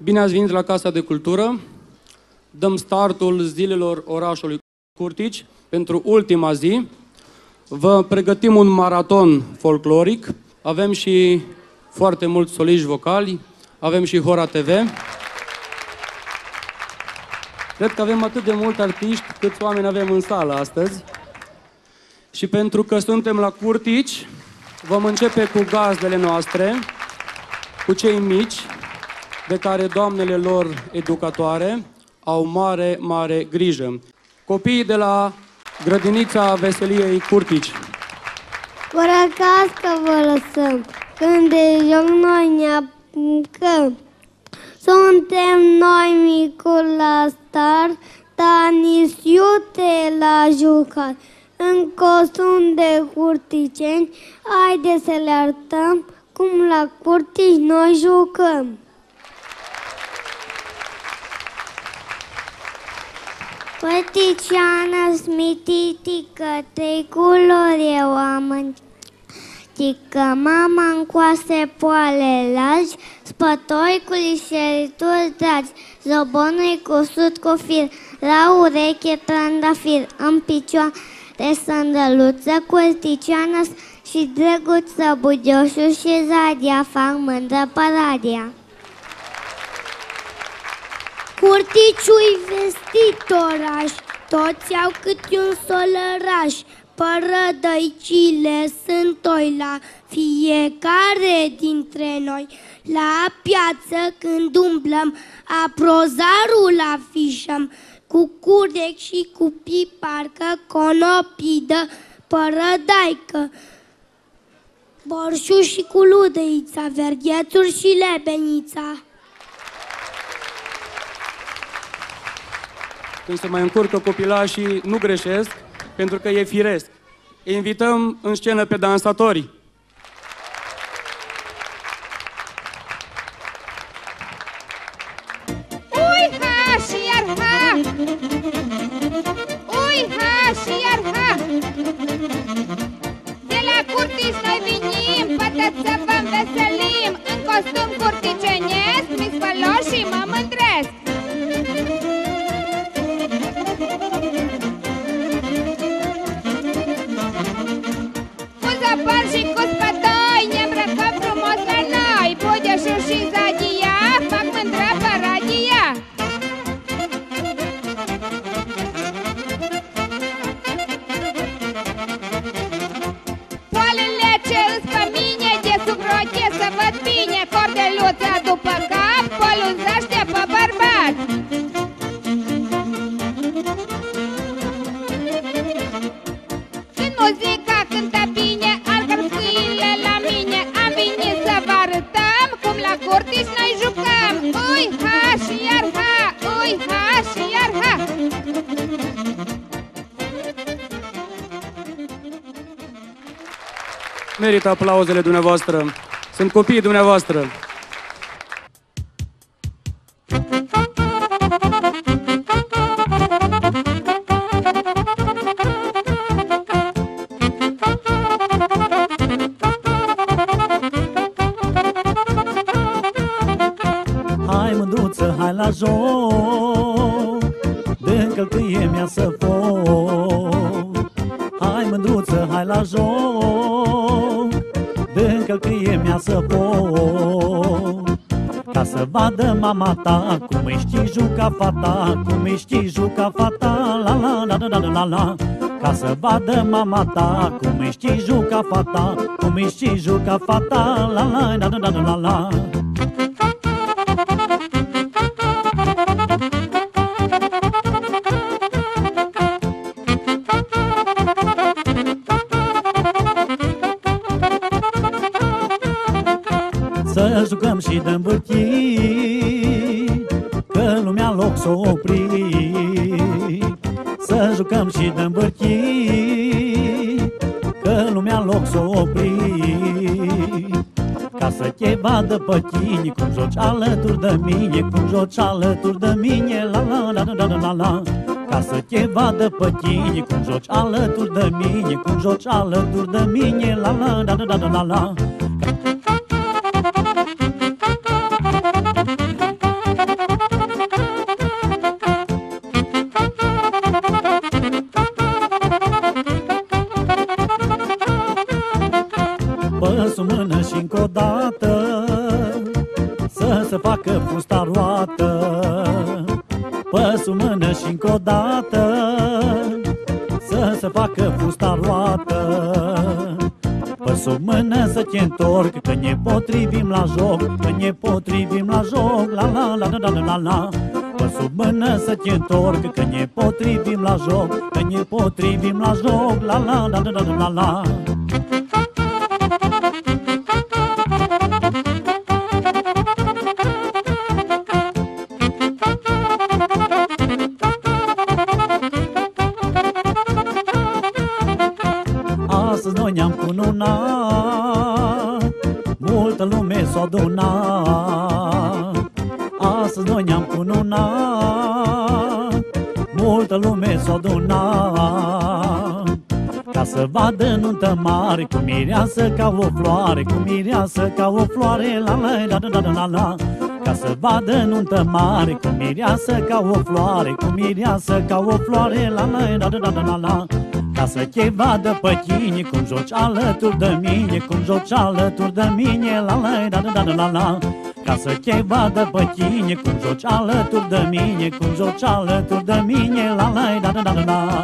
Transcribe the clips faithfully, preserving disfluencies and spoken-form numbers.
Bine ați venit la Casa de Cultură. Dăm startul zilelor orașului Curtici pentru ultima zi. Vă pregătim un maraton folcloric. Avem și foarte mulți soliști vocali. Avem și Hora T V. Cred că avem atât de mulți artiști câți oameni avem în sală astăzi. Și pentru că suntem la Curtici, vom începe cu gazdele noastre, cu cei mici, de care doamnele lor educatoare au mare, mare grijă. Copiii de la grădinița Veseliei Curtici. Vorăcască vă lăsăm, când de joc noi ne apucăm. Suntem noi micul la star, dar nici iute la jucat. În costum de curticeni, haide să le arătăm cum la Curtici noi jucăm. Curticiană smititică, trei culori eu am, tică mama-n coase poale largi, spătoi cu lișerituri dragi, zobonul-i cusut cu fir, la ureche trandafir, în picioare sândăluță, curticiană și drăguță, Bugioșu și Zadia fac mândră Paradia. Curticiu-i vestit oraș, toți au câte un solăraș, părădăicile sunt oi la fiecare dintre noi. La piață când umblăm, aprozarul afișăm, cu curec și cu piparcă, conopidă, părădaică, borșu și cu ludăița, verghețuri și lebenița. Când se mai încurcă copilașii, nu greșesc, pentru că e firesc. Îi invităm în scenă pe dansatori. Ui, ha, și iar ha! Ui, ha, și iar ha! De la Curtici noi vinim, pătăți să vă înveselim, în costum curticenesc, mi spălo și mă mândresc. Păr și cu spătoi, ne îmbrăcăm frumos la noi, Bugioșu și Zadia fac mândră Paradia. Poalele ce îs pe mine, de sub roche să văd bine, cordeluța după cap, polunzește pe bărbat. Când muzica cântă bine, Curtici noi jucăm, ui, ha, și iar ha, ui, ha, și iar ha. Merită aplauzele dumneavoastră. Sunt copiii dumneavoastră. La joc, de călcâie mea să foc. Hai mândruță, hai la joc, de călcâie mea să foc. Ca să vadă mama ta cum îi știi juca fata, cum îi știi juca fata, la la la la la la la. Ca să vadă mama ta cum îi știi juca fata, cum îi știi juca fata, la la la la la la la. Să jucăm și dăm bârchii, că lumea loc s-o opri. Să jucăm și dăm bârchii, că lumea loc s-o opri. Ca să te vadă pe tine cum joci alături de mine, cum joci alături de mine, la la la la la la la. Ca să te vadă pe tine cum joci alături de mine, cum joci alături de mine, la la la la la la la. facă fusta roată, pe sub mână și încă o dată, să se facă fusta roată. Pe sub mână să te întorc, că ne potrivim la joc, că ne potrivim la joc, la la la la la la la. Pe sub mână să te întorc, că ne potrivim la joc, că ne potrivim la joc, la la la la la la la. Astăzi noi ne-am cununat, multă lume s-o adunat. Astăzi noi ne-am cununat, multă lume s-o adunat. Ca să vadă nuntă mare, cu mireasă ca o floare, cu mireasă ca o floare, la la la la la la la. Ca să vadă nuntă mare, cu mireasă ca o floare, cu mireasă ca o floare, la la la la la la la. Ca să te vadă pe tine, cum joci alături de mine, cum joci alături de mine, la la la la la la la. Ca să te vadă pe tine, cum joci alături de mine, cum joci alături de mine, la la la la la la.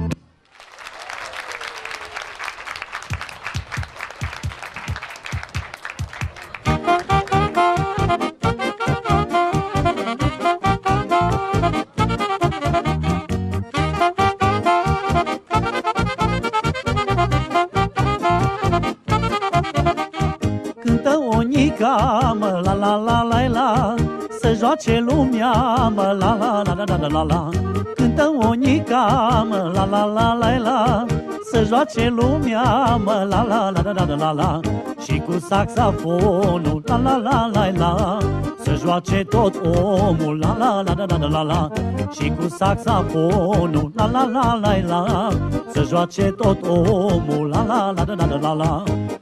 Mă, la la la la la, să joace lumea, mă, la la la la la la la. Cântă Onica, mă, la la la la la, să joace lumea, mă, la la la la la la la. Și cu saxafonul, la la la la la, să joace tot omul, la la la la la la la. Și cu saxafonul, la la la la la, să joace tot omul, la la la la la la la.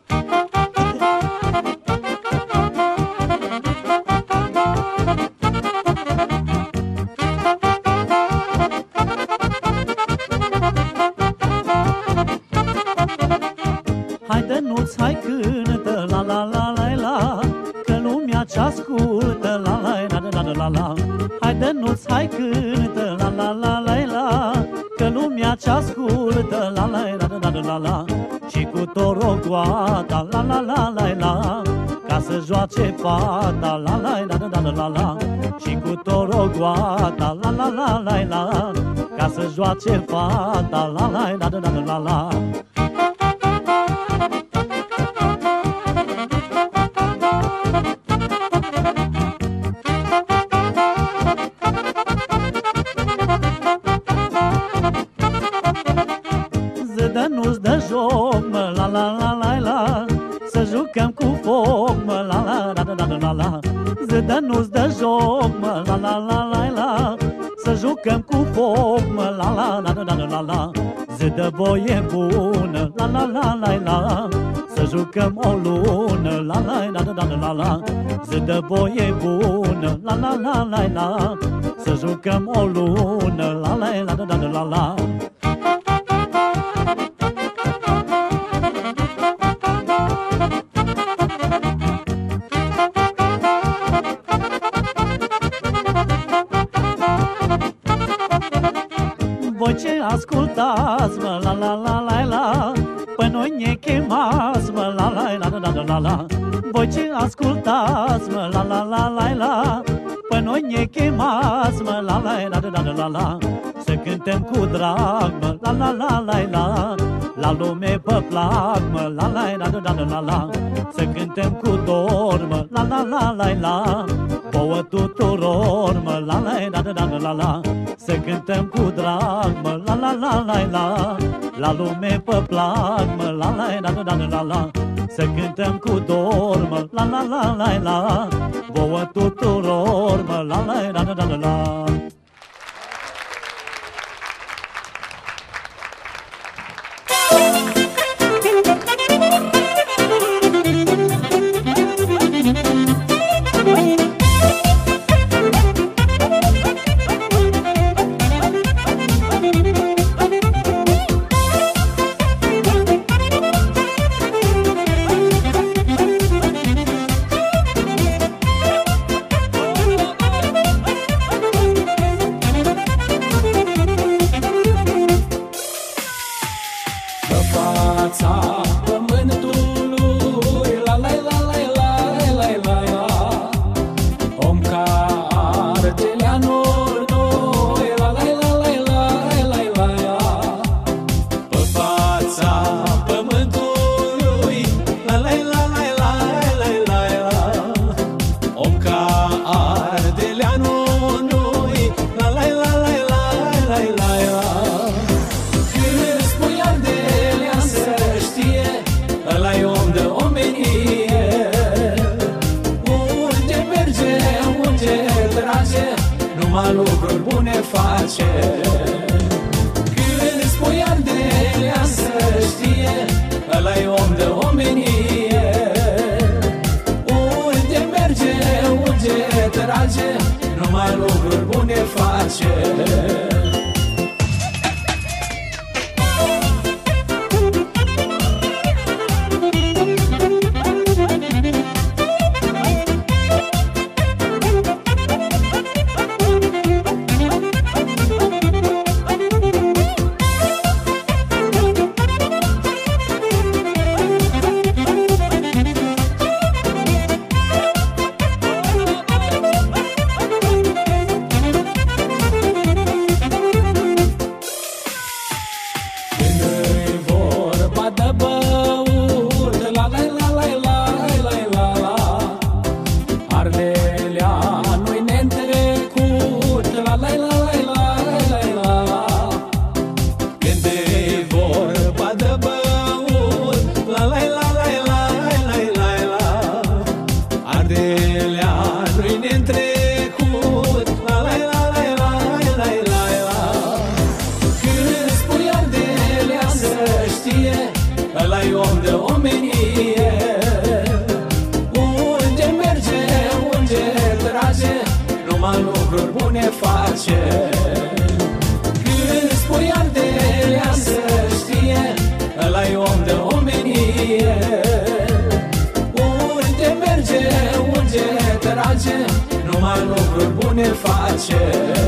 Haide nu-ți, hai cântă, la la la la la, că lumea ce-ascultă, la la la la la la la. Haide nu-ți, hai cântă, la la la la la, că lumea ce-ascultă, la la la la la la la. Și cu torogoata, la la la la la, ca să joace fata, la la la la la la la. Și cu torogoata, la la la la la, ca să joace fata, la la la la la la. Zădă nu-ți dă joc, mă, la la la la la, să jucăm cu foc, mă, la la la la la la la. Zădă nu-ți dă joc, mă, la la la la la, să jucăm cu foc, mă, la la la la la la la. Zădă voie bună, la la la la la, să jucăm o lună, la la la la la la la. Zădă voie bună, la la la la la, să jucăm o lună, la la la la la la la. Voi ce ascultați, mă, la la la la la, pe noi ne chemați, mă, la la la la la la la. Voi ce ascultați, mă, la la la la la, pe noi ne chemați, mă, la la la la la la la. Să cântăm cu drag, mă, la la la la la, la lume pe plac, mă, la la la la la la la. Să cântăm cu dor, mă, la la la la la, vouă tuturor, mă, la la la la la la la. Să cântăm cu drag, mă, la la la la la, la lume pe plac, mă, la la la la la la la. Să cântăm cu dor, mă, la la la la la, vouă tuturor, mă, la la la la la la. trage, numai lucruri bune face. Când spui Ardelia să știe, ăla-i om de omenie. Unde merge, unde trage, numai lucruri bune face. Ăla-i om de omenie. Unde merge, unde trage, numai lucruri bune face. Când spui Ardelia să știe, ăla-i om de omenie. Unde merge, unde trage, numai lucruri bune face.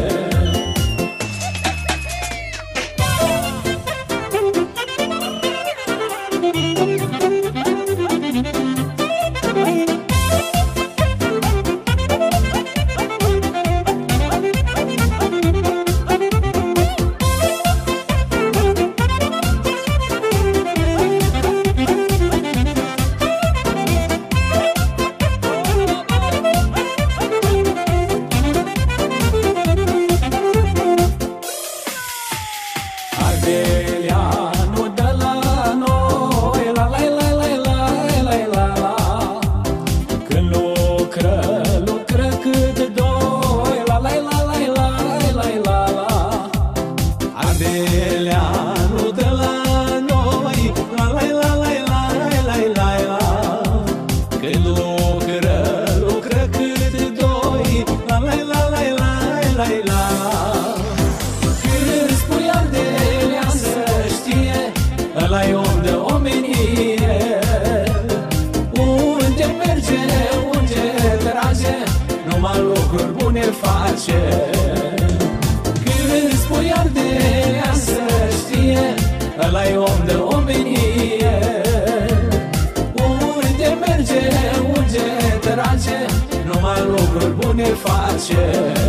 Când spui Ardelia să știe, ăla-i om de omenie. Unde merge, unde trage, numai lucruri bune face. Când spui Ardelia să știe, ăla-i om de omenie. Unde merge, unde trage, numai lucruri bune face.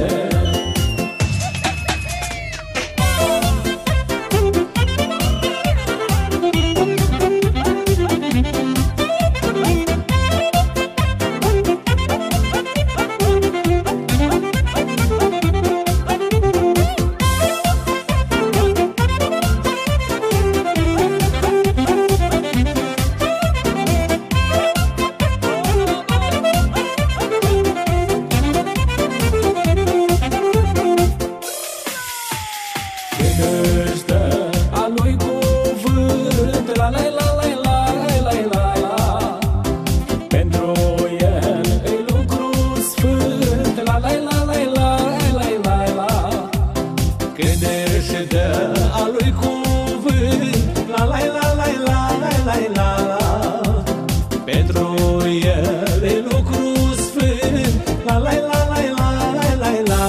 Pentru el e lucru sfânt, la la la la la la la.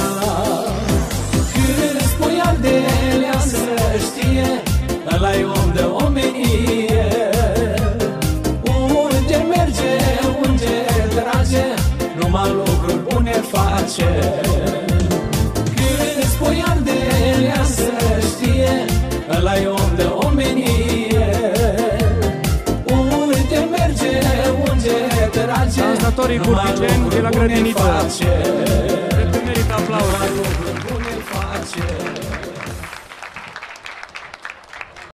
Când spui Ardelia să știe, ăla-i om de omenie. Unde merge, unde trage, numai lucruri bune face. Când spui Ardelia să știe, ăla-i om de omenie. Unde merge, unde trage, dansatorii curticeni de la Grădiniță. Cred că merită aplauze. Numai lucruri bune face.